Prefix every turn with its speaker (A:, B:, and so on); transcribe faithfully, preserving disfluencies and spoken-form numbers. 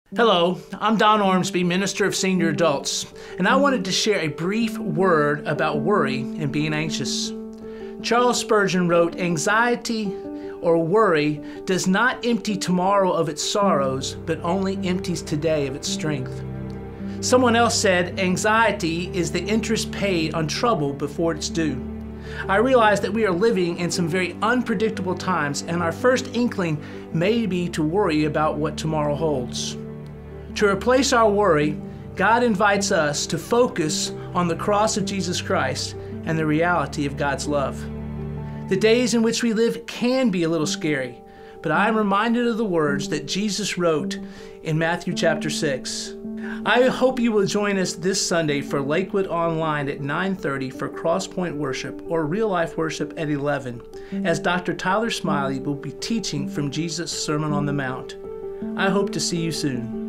A: Hello, I'm Don Ormsbee, Minister of Senior Adults, and I wanted to share a brief word about worry and being anxious. Charles Spurgeon wrote, "Anxiety or worry does not empty tomorrow of its sorrows, but only empties today of its strength." Someone else said, "Anxiety is the interest paid on trouble before it's due." I realize that we are living in some very unpredictable times, and our first inkling may be to worry about what tomorrow holds. To replace our worry, God invites us to focus on the cross of Jesus Christ and the reality of God's love. The days in which we live can be a little scary, but I am reminded of the words that Jesus wrote in Matthew chapter six. I hope you will join us this Sunday for Lakewood Online at nine thirty for Crosspoint Worship or Real Life Worship at eleven, as Doctor Tyler Smiley will be teaching from Jesus' Sermon on the Mount. I hope to see you soon.